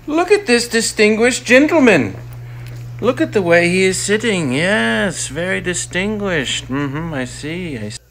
Look at this distinguished gentleman. Look at the way he is sitting. Yes, very distinguished. I see.